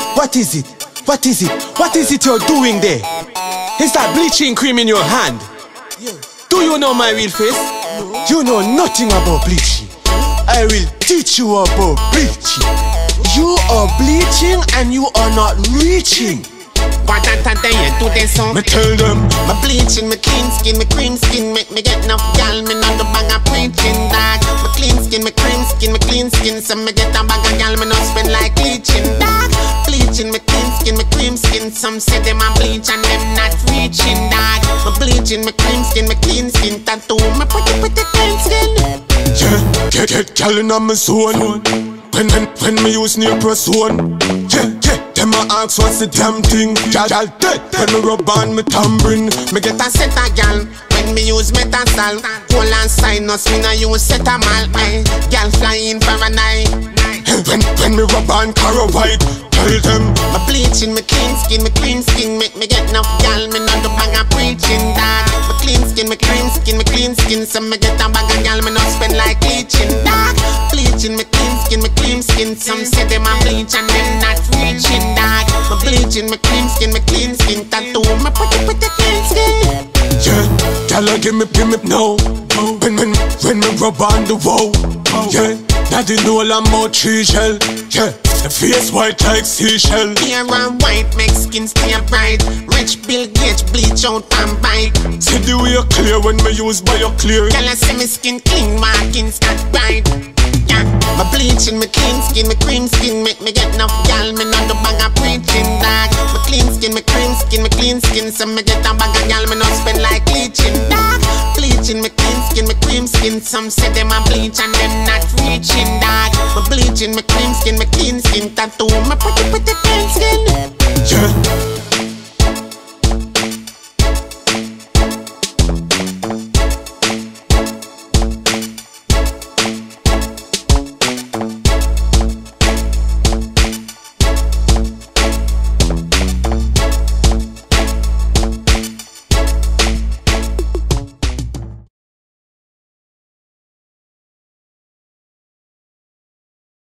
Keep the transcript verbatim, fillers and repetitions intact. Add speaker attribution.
Speaker 1: What is it? What is it? What is it you're doing there? Is that bleaching cream in your hand? Yes. Do you know my real face? No. You know nothing about bleaching. I will teach you about bleaching. You are bleaching and you are not reaching.
Speaker 2: What that that they do this song?
Speaker 1: Me tell them,
Speaker 2: my bleaching, my clean skin, my cream skin, make me get enough gal, me not the bag of preaching dog. My clean skin, my cream skin, my clean skin, so me get a bag of gal, me not spend like bleaching dog. Bleaching, my clean skin, my cream skin, some say them a bleach and them not reaching dog. My bleaching, my cream skin, my clean skin, tattoo, my pretty pretty clean skin.
Speaker 1: Yeah, get get gal in my zone. When when when me use Neoprosone. Yeah, yeah. Them a ask what's the damn thing. Gal, gal dead. When me rub on me tambourine, me get
Speaker 2: a set a gal. When me use Metasol, cool and sinus, me no use Cetamal. Aye, gal flying for a night.
Speaker 1: When when me rub on Caro White, tell them
Speaker 2: my bleaching, my clean skin, my clean skin, make me get enough gal. Me not the bag of preaching dog. My clean skin, my cream skin, my clean skin, so me get a bag of gal. Me not spend like bleaching dog. Bleaching, my clean skin, my cream skin, some say them a bleach and them not reaching dog. My bleaching, my cream skin, my clean skin, tattoo, my pretty pretty clean skin.
Speaker 1: Yeah, gal, give me, give me now. When when when me rub on the wall, yeah. Daddy know I'm out tree shell, yeah. The face white like seashell.
Speaker 2: Here and white, make skin stay bright. Rich Bill Gates bleach out and bite.
Speaker 1: See the way you clear when me use bio clear.
Speaker 2: Girl, I see me skin clean, markings got bright. Yeah, my bleaching, my clean skin, my cream skin, make me get enough gal. Me not the bag of preaching dog. My clean skin, my cream skin, my clean skin, so me get a bag of gal. Me not spend like bleaching dog. Bleaching, my clean skin, my cream skin, some say them a bleach and them not reaching dog. My bleaching, my cream skin, my clean skin, tattoo, my pretty pretty clean skin.
Speaker 1: Yeah,